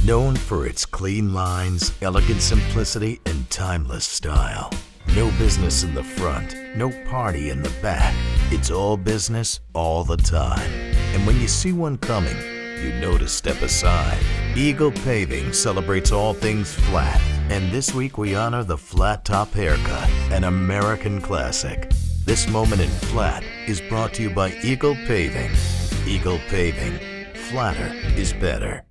Known for its clean lines, elegant simplicity, and timeless style. No business in the front, no party in the back. It's all business all the time. And when you see one coming, you know to step aside. Eagle Paving celebrates all things flat. And this week we honor the flat top haircut, an American classic. This moment in flat is brought to you by Eagle Paving. Eagle Paving. Flatter is better.